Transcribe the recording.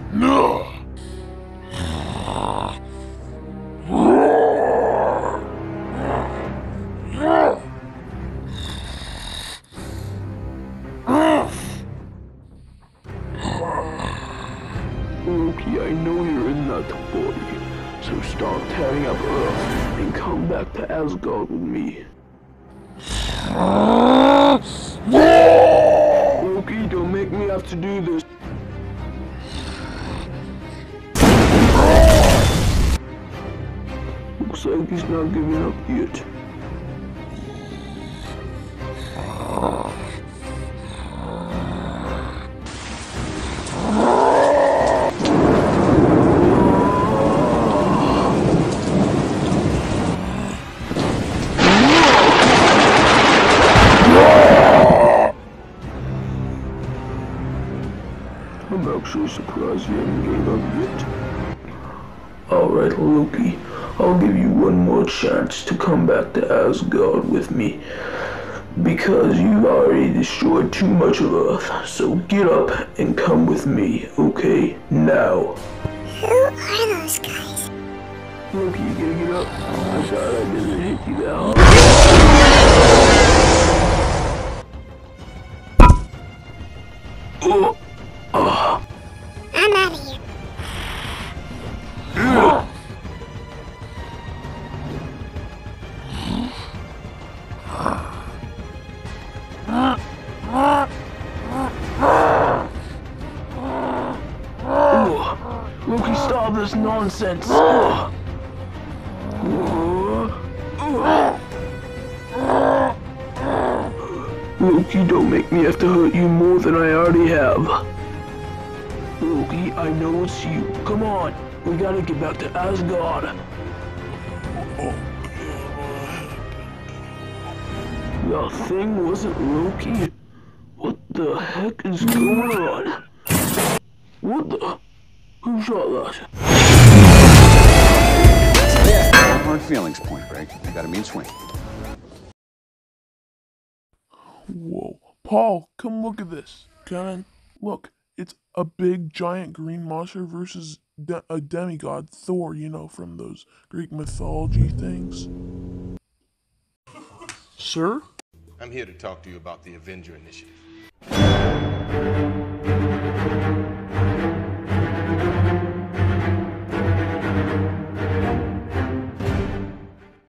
No! Loki, I know you're in that body, so stop tearing up Earth and come back to Asgard with me. Loki, don't make me have to do this. Looks like he's not giving up yet. I'm actually surprised you haven't gave up yet. Alright, Loki, I'll give you one more chance to come back to Asgard with me. Because you've already destroyed too much of Earth, so get up and come with me, okay? Now. Who are those guys? Loki, you gotta get up. I thought I didn't hit you that hard. I'm out of here. Loki, stop this nonsense. Loki, don't make me have to hurt you more than I already have. Loki, I know it's you. Come on, we gotta get back to Asgard. The thing wasn't Loki. What the heck is going on? What the? Who shot that? Hard feelings, Point Break. You got a mean swing. Whoa. Paul, come look at this. Kevin, look. It's a big, giant green monster versus a demigod, Thor, you know, from those Greek mythology things. Sir? I'm here to talk to you about the Avenger Initiative.